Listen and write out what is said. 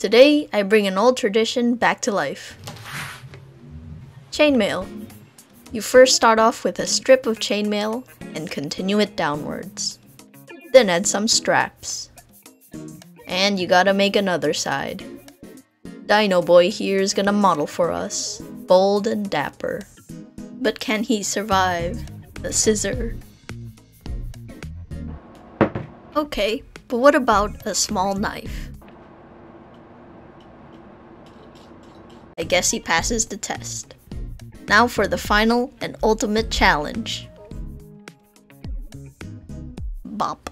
Today, I bring an old tradition back to life. Chainmail. You first start off with a strip of chainmail and continue it downwards. Then add some straps. And you gotta make another side. Dino Boy here is gonna model for us, bold and dapper. But can he survive the scissor? Okay, but what about a small knife? I guess he passes the test. Now for the final and ultimate challenge. Bop.